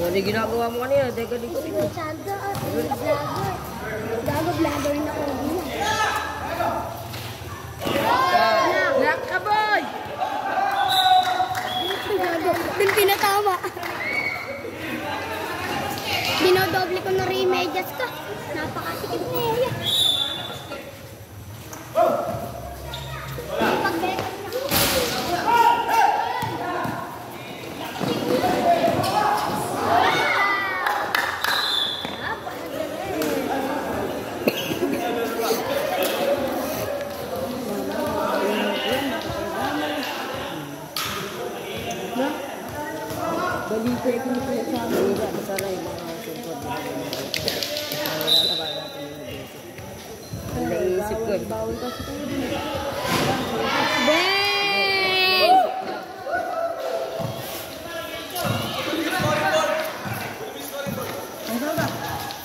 Ano yung ginagawa mo kanina? Teka, di ko rin. Santo, vlogger. Vlogger na ako. Black ka, boy! Doon pinatawa. Dinodoble ko na remedias ka. Napakasikip na yan. Balita ko na sila sa amin. Sana yung mga sugod. Ang naisip ko. Bawal kasi kayo din. Bang! Ano ba?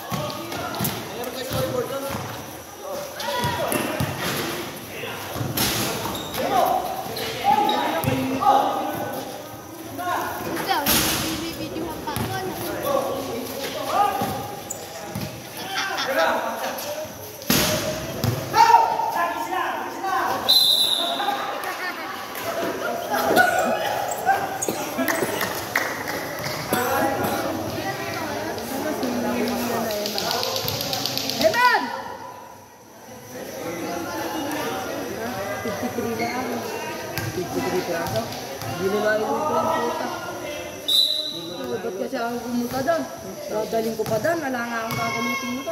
Ba't kasi ako pumunta doon? Daling ko pa doon, wala nga akong kakamitin mo to.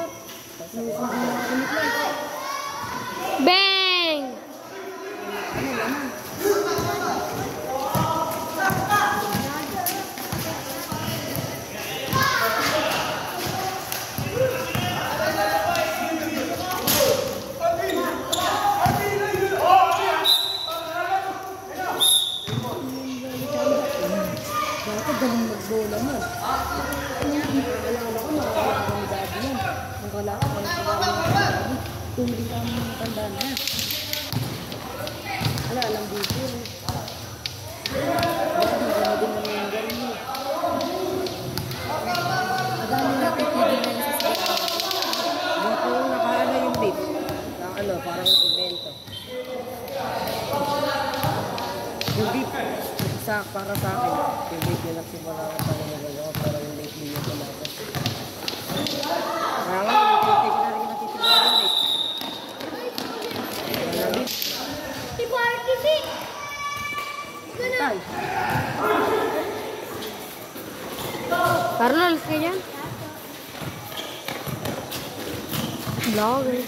Bang! Ano naman? Galing magbola mo. Alala ko, makakala ko daddy yan. Nakala ko, daddy. Tumuli ka mga tanda na yan. Alam dito. Daddy, gano'n din naman yung galing mo. Madami natin pwede na yung sasakit. Dito yung nakaala yung beef. Parang na-invento. Yung beef. Para sa akin, yung beef yung nagsimula ko pa naman gano'n, para yung lately yung palatas. Kaya nga, nagtitig na rin natitignan yung beef. Wala beef. Si Party Beef! Tay. Carlos, ka dyan? Vlogger.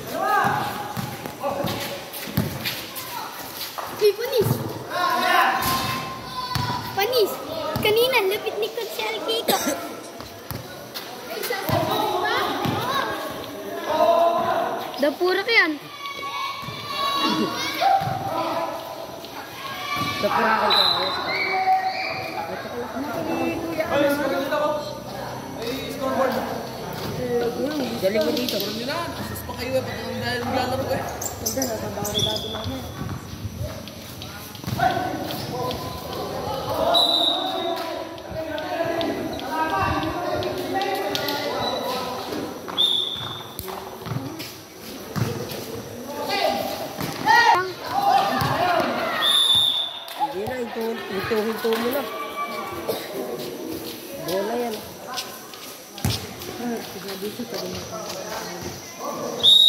Panis! Panis! Kanina, lupit ni Kutsel Kiko. Dapurak yan. Dapurakan ka. Galing mo dito. Asus pa kayo eh, pati dahil maglalaro eh. Ganda, nasabaw rin dati namin. Hindi na, hinto mo na. Bola yan. Dito pa din ako.